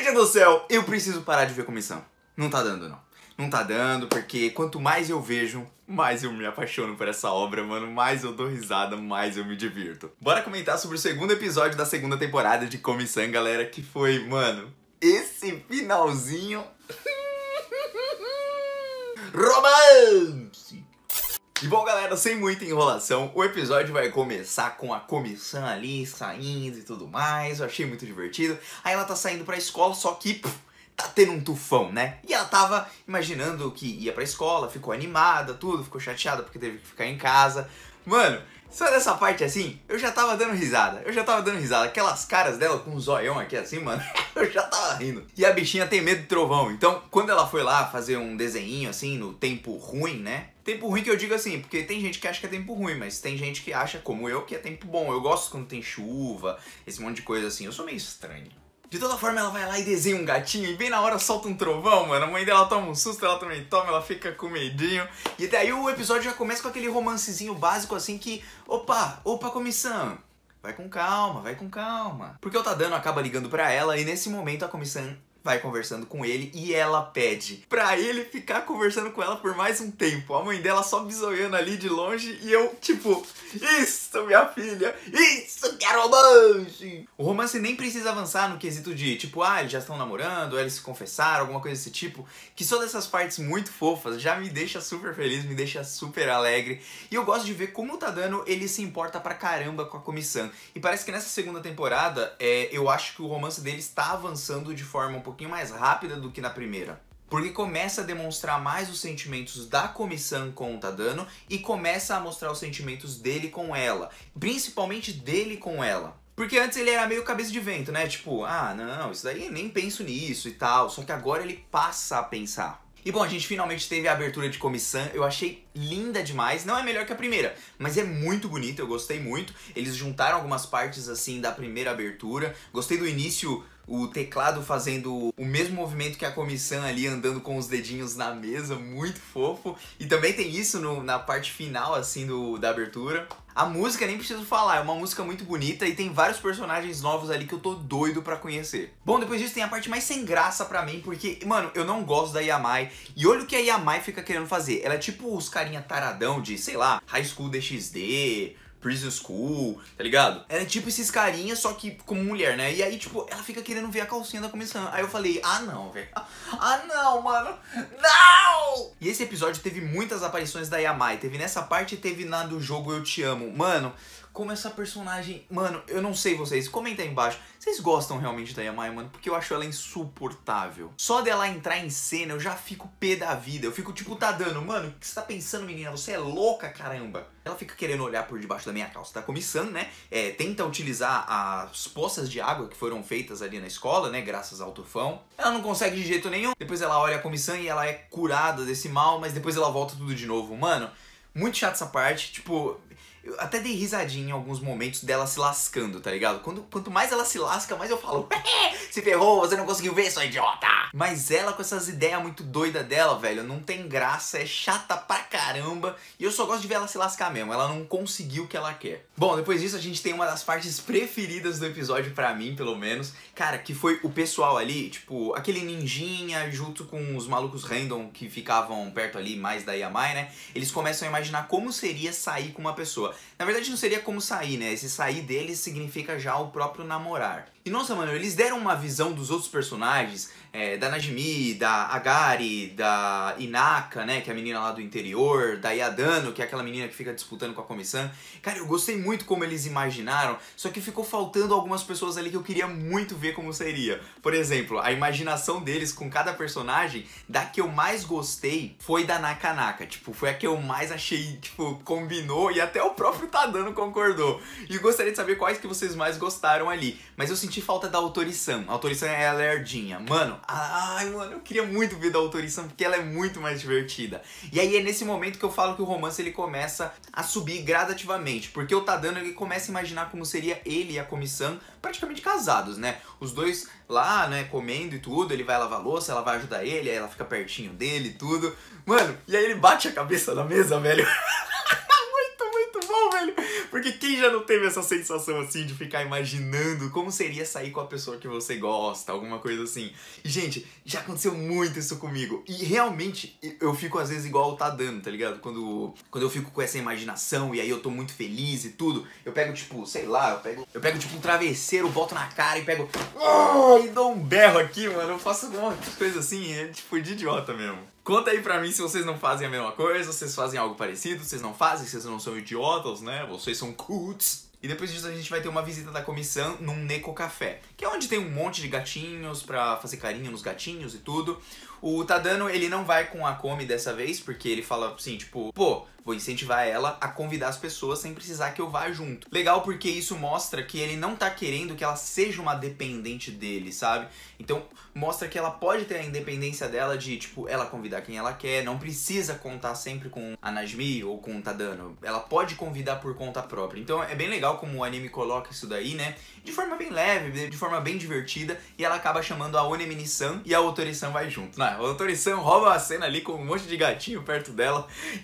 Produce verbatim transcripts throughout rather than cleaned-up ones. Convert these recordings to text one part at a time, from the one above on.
Minha do céu, eu preciso parar de ver comissão. Não tá dando, não. Não tá dando, porque quanto mais eu vejo, mais eu me apaixono por essa obra, mano. Mais eu dou risada, mais eu me divirto. Bora comentar sobre o segundo episódio da segunda temporada de Comissão, galera, que foi, mano, esse finalzinho... romance! E bom, galera, sem muita enrolação, o episódio vai começar com a comissão ali, saindo e tudo mais. Eu achei muito divertido. Aí ela tá saindo pra escola, só que pff, tá tendo um tufão, né? E ela tava imaginando que ia pra escola, ficou animada, tudo, ficou chateada porque teve que ficar em casa. Mano, só dessa parte assim, eu já tava dando risada. Eu já tava dando risada. Aquelas caras dela com um zoião aqui assim, mano, eu já tava rindo. E a bichinha tem medo de trovão. Então, quando ela foi lá fazer um desenhinho assim, no tempo ruim, né? Tempo ruim que eu digo assim, porque tem gente que acha que é tempo ruim, mas tem gente que acha, como eu, que é tempo bom. Eu gosto quando tem chuva, esse monte de coisa assim. Eu sou meio estranho. De toda forma, ela vai lá e desenha um gatinho e bem na hora solta um trovão, mano. A mãe dela toma um susto, ela também toma, ela fica com medinho. E daí o episódio já começa com aquele romancezinho básico assim que... Opa, opa, comissão. Vai com calma, vai com calma. Porque o Tadano acaba ligando pra ela e nesse momento a comissão vai conversando com ele e ela pede pra ele ficar conversando com ela por mais um tempo. A mãe dela só bisoiando ali de longe e eu, tipo, isso, minha filha, isso que é romance! O romance nem precisa avançar no quesito de, tipo, ah, eles já estão namorando, ou eles se confessaram, alguma coisa desse tipo, que só dessas partes muito fofas já me deixa super feliz, me deixa super alegre. E eu gosto de ver como o Tadano, ele se importa pra caramba com a comissão. E parece que nessa segunda temporada, é, eu acho que o romance dele está avançando de forma um pouco pouquinho mais rápida do que na primeira. Porque começa a demonstrar mais os sentimentos da comissão com o Tadano e começa a mostrar os sentimentos dele com ela. Principalmente dele com ela. Porque antes ele era meio cabeça de vento, né? Tipo, ah, não, isso daí nem penso nisso e tal. Só que agora ele passa a pensar. E bom, a gente finalmente teve a abertura de comissão, eu achei linda demais, não é melhor que a primeira, mas é muito bonita, eu gostei muito. Eles juntaram algumas partes assim da primeira abertura, gostei do início, o teclado fazendo o mesmo movimento que a comissão ali, andando com os dedinhos na mesa, muito fofo. E também tem isso no, na parte final assim do, da abertura. A música nem preciso falar, é uma música muito bonita e tem vários personagens novos ali que eu tô doido pra conhecer. Bom, depois disso tem a parte mais sem graça pra mim, porque, mano, eu não gosto da Yamai. E olha o que a Yamai fica querendo fazer. Ela é tipo os carinha taradão de, sei lá, High School D X D... Prison School, tá ligado? Ela é tipo esses carinhas, só que como mulher, né? E aí, tipo, ela fica querendo ver a calcinha da comissão. Aí eu falei, ah não, velho. Ah não, mano. Não! E esse episódio teve muitas aparições da Yamai. Teve nessa parte e teve na do jogo Eu Te Amo. Mano, como essa personagem... Mano, eu não sei vocês, comenta aí embaixo. Vocês gostam realmente da Yamai, mano? Porque eu acho ela insuportável. Só dela entrar em cena, eu já fico pé da vida. Eu fico tipo, tá dando, mano, o que você tá pensando, menina? Você é louca, caramba. Ela fica querendo olhar por debaixo da minha calça. Tá começando, né? É, tenta utilizar as poças de água que foram feitas ali na escola, né? Graças ao tufão. Ela não consegue de jeito nenhum. Depois ela olha a comissão e ela é curada desse mal, mas depois ela volta tudo de novo. Mano, muito chato essa parte. Tipo... Eu até dei risadinha em alguns momentos dela se lascando, tá ligado? Quando, quanto mais ela se lasca, mais eu falo, se ferrou, você não conseguiu ver, sua idiota! Mas ela com essas ideias muito doidas dela, velho, não tem graça, é chata pra caramba. E eu só gosto de ver ela se lascar mesmo, ela não conseguiu o que ela quer. Bom, depois disso a gente tem uma das partes preferidas do episódio pra mim, pelo menos. Cara, que foi o pessoal ali, tipo, aquele ninjinha junto com os malucos random que ficavam perto ali, mais da Yamai, né? Eles começam a imaginar como seria sair com uma pessoa. Na verdade não seria como sair, né? Esse sair deles significa já o próprio namorar. E nossa, mano, eles deram uma visão dos outros personagens, é, da Najimi, da Agari, da Inaka, né, que é a menina lá do interior, da Yadano, que é aquela menina que fica disputando com a comissão. Cara, eu gostei muito como eles imaginaram, só que ficou faltando algumas pessoas ali que eu queria muito ver como seria. Por exemplo, a imaginação deles com cada personagem, da que eu mais gostei foi da Nakanaka. Tipo, foi a que eu mais achei, tipo, combinou e até o próprio Tadano concordou. E eu gostaria de saber quais que vocês mais gostaram ali. Mas eu senti falta da Autorição. A Autorição é a lerdinha. Mano, ai, mano, eu queria muito ver da Autorição porque ela é muito mais divertida. E aí é nesse momento que eu falo que o romance ele começa a subir gradativamente. Porque o Tadano ele começa a imaginar como seria ele e a comissão praticamente casados, né? Os dois lá, né, comendo e tudo, ele vai lavar a louça, ela vai ajudar ele, aí ela fica pertinho dele e tudo. Mano, e aí ele bate a cabeça na mesa, velho. Muito, muito bom, velho. Porque quem já não teve essa sensação assim de ficar imaginando como seria sair com a pessoa que você gosta, alguma coisa assim. E, gente, já aconteceu muito isso comigo. E realmente eu fico às vezes igual o Tadano, tá ligado? Quando, quando eu fico com essa imaginação e aí eu tô muito feliz e tudo, eu pego tipo, sei lá, eu pego, eu pego tipo um travesseiro, boto na cara e pego oh, e dou um berro aqui, mano. Eu faço uma coisa assim, é tipo de idiota mesmo. Conta aí pra mim se vocês não fazem a mesma coisa, vocês fazem algo parecido, vocês não fazem, vocês não são idiotas, né? Vocês são coots. E depois disso a gente vai ter uma visita da comissão num Neko Café, que é onde tem um monte de gatinhos pra fazer carinho nos gatinhos e tudo. O Tadano, ele não vai com a Komi dessa vez, porque ele fala assim, tipo, pô, vou incentivar ela a convidar as pessoas sem precisar que eu vá junto. Legal porque isso mostra que ele não tá querendo que ela seja uma dependente dele, sabe? Então mostra que ela pode ter a independência dela de, tipo, ela convidar quem ela quer, não precisa contar sempre com a Najmi ou com o Tadano. Ela pode convidar por conta própria. Então é bem legal como o anime coloca isso daí, né? De forma bem leve, de forma bem divertida, e ela acaba chamando a Onemini-san e a Otori-san vai junto. Não, a Otori-san rouba a cena ali com um monte de gatinho perto dela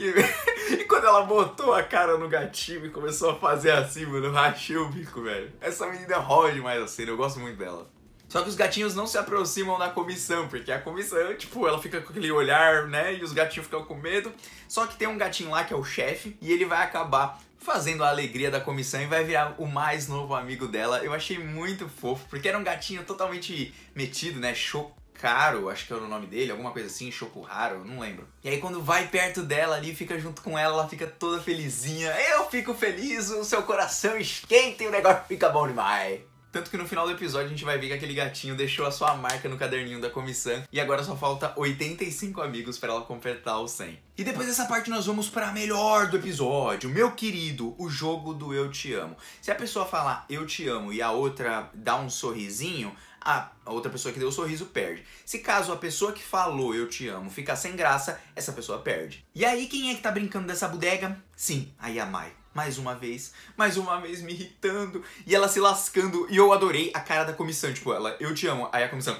e... E quando ela botou a cara no gatinho e começou a fazer assim, mano, eu rachei o bico, velho. Essa menina rouba demais a cena, eu gosto muito dela. Só que os gatinhos não se aproximam da comissão, porque a comissão, tipo, ela fica com aquele olhar, né, e os gatinhos ficam com medo. Só que tem um gatinho lá que é o chefe, e ele vai acabar fazendo a alegria da comissão e vai virar o mais novo amigo dela. Eu achei muito fofo, porque era um gatinho totalmente metido, né, chocado. Caro, acho que era o nome dele, alguma coisa assim, Chokuraro, não lembro. E aí quando vai perto dela ali, fica junto com ela, ela fica toda felizinha. Eu fico feliz, o seu coração esquenta e o negócio fica bom demais. Tanto que no final do episódio a gente vai ver que aquele gatinho deixou a sua marca no caderninho da comissão e agora só falta oitenta e cinco amigos para ela completar os cem. E depois dessa parte nós vamos para a melhor do episódio, meu querido, o jogo do eu te amo. Se a pessoa falar eu te amo e a outra dá um sorrisinho, a outra pessoa que deu o sorriso perde. Se caso a pessoa que falou eu te amo ficar sem graça, essa pessoa perde. E aí quem é que tá brincando dessa bodega? Sim, a Yamai. Mais uma vez, mais uma vez me irritando e ela se lascando. E eu adorei a cara da comissão, tipo, ela, eu te amo. Aí a comissão...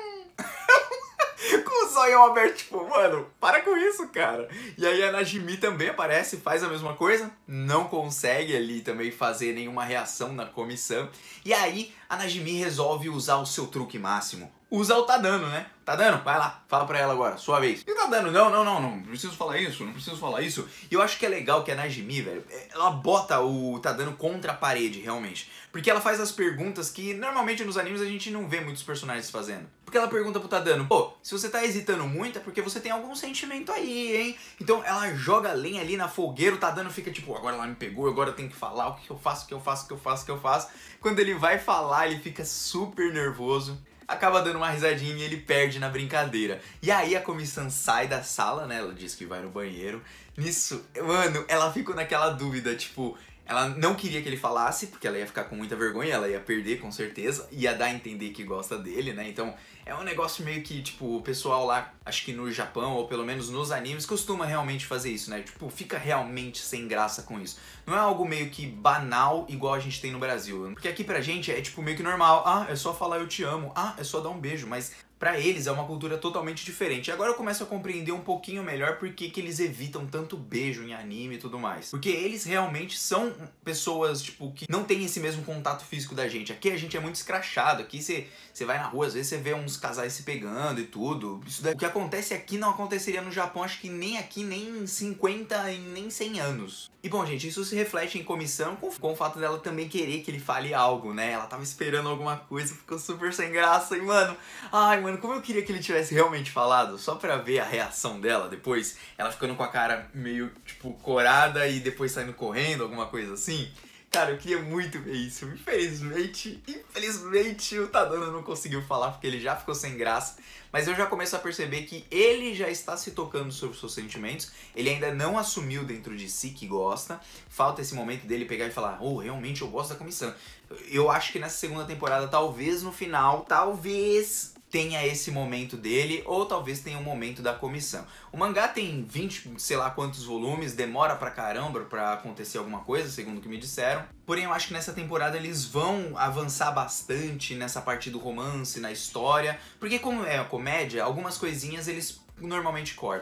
com o zóio aberto, tipo, mano, para com isso, cara. E aí a Najmi também aparece, faz a mesma coisa, não consegue ali também fazer nenhuma reação na comissão. E aí a Najmi resolve usar o seu truque máximo. Usa o Tadano, né? Tadano, vai lá, fala pra ela agora, sua vez. E o Tadano, não, não, não, não preciso falar isso, não preciso falar isso. E eu acho que é legal que a Najmi, velho, ela bota o Tadano contra a parede, realmente. Porque ela faz as perguntas que normalmente nos animes a gente não vê muitos personagens fazendo. Porque ela pergunta pro Tadano, pô, se você tá hesitando muito é porque você tem algum sentimento aí, hein? Então ela joga lenha ali na fogueira, o Tadano fica tipo, agora ela me pegou, agora eu tenho que falar, o que eu faço, o que eu faço, o que eu faço, o que eu faço. Quando ele vai falar, ele fica super nervoso. Acaba dando uma risadinha e ele perde na brincadeira. E aí a comissão sai da sala, né? Ela diz que vai no banheiro. Nisso, mano, ela ficou naquela dúvida, tipo... Ela não queria que ele falasse, porque ela ia ficar com muita vergonha, ela ia perder com certeza, ia dar a entender que gosta dele, né? Então é um negócio meio que, tipo, o pessoal lá, acho que no Japão, ou pelo menos nos animes, costuma realmente fazer isso, né? Tipo, fica realmente sem graça com isso. Não é algo meio que banal, igual a gente tem no Brasil. Porque aqui pra gente é, tipo, meio que normal. Ah, é só falar eu te amo. Ah, é só dar um beijo. Mas... pra eles é uma cultura totalmente diferente. E agora eu começo a compreender um pouquinho melhor por que que eles evitam tanto beijo em anime e tudo mais. Porque eles realmente são pessoas, tipo, que não tem esse mesmo contato físico da gente. Aqui a gente é muito escrachado. Aqui você, você vai na rua, às vezes você vê uns casais se pegando e tudo. Isso daí, o que acontece aqui não aconteceria no Japão, acho que nem aqui, nem em cinquenta e nem cem anos. E bom, gente, isso se reflete em comissão com, com o fato dela também querer que ele fale algo, né? Ela tava esperando alguma coisa, ficou super sem graça. E, mano, ai, mano, como eu queria que ele tivesse realmente falado, só pra ver a reação dela depois. Ela ficando com a cara meio, tipo, corada e depois saindo correndo, alguma coisa assim. Cara, eu queria muito ver isso. Infelizmente, infelizmente o Tadano não conseguiu falar porque ele já ficou sem graça. Mas eu já começo a perceber que ele já está se tocando sobre os seus sentimentos. Ele ainda não assumiu dentro de si que gosta. Falta esse momento dele pegar e falar, oh, realmente eu gosto da comissão. Eu acho que nessa segunda temporada, talvez no final, talvez... tenha esse momento dele, ou talvez tenha um momento da comissão. O mangá tem vinte, sei lá quantos volumes, demora pra caramba pra acontecer alguma coisa, segundo o que me disseram. Porém, eu acho que nessa temporada eles vão avançar bastante nessa parte do romance, na história, porque como é a comédia, algumas coisinhas eles normalmente cortam.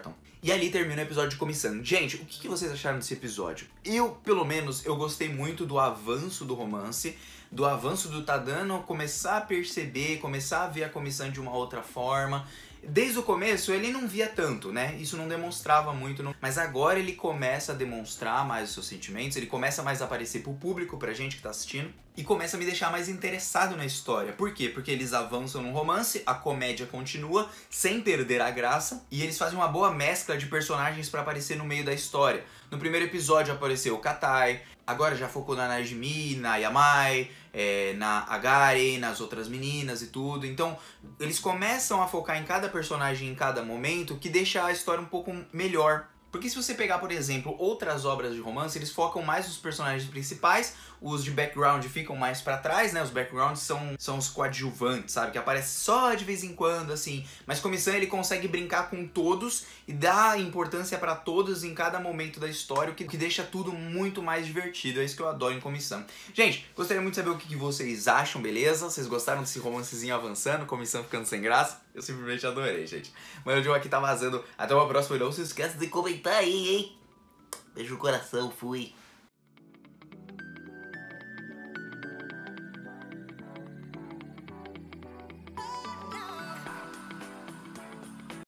E ali termina o episódio de Komi-san. Gente, o que que vocês acharam desse episódio? Eu, pelo menos, eu gostei muito do avanço do romance, do avanço do Tadano começar a perceber, começar a ver a Komi-san de uma outra forma. Desde o começo ele não via tanto, né? Isso não demonstrava muito, não. Mas agora ele começa a demonstrar mais os seus sentimentos, ele começa mais a aparecer pro público, pra gente que tá assistindo, e começa a me deixar mais interessado na história. Por quê? Porque eles avançam no romance, a comédia continua, sem perder a graça, e eles fazem uma boa mescla de personagens pra aparecer no meio da história. No primeiro episódio apareceu o Katai, agora já focou na Najimi, na Yamai, é, na Agari, nas outras meninas e tudo. Então, eles começam a focar em cada personagem em cada momento, que deixa a história um pouco melhor. Porque se você pegar, por exemplo, outras obras de romance, eles focam mais nos personagens principais, os de background ficam mais pra trás, né? Os backgrounds são, são os coadjuvantes, sabe? Que aparecem só de vez em quando, assim. Mas Komi-san, ele consegue brincar com todos e dar importância pra todos em cada momento da história, o que, que deixa tudo muito mais divertido. É isso que eu adoro em Komi-san. Gente, gostaria muito de saber o que, que vocês acham, beleza? Vocês gostaram desse romancezinho avançando, Komi-san ficando sem graça? Eu simplesmente adorei, gente. Mas o Joe aqui tá vazando. Até uma próxima. Não se esqueça de comentar aí, hein? Beijo no coração, fui.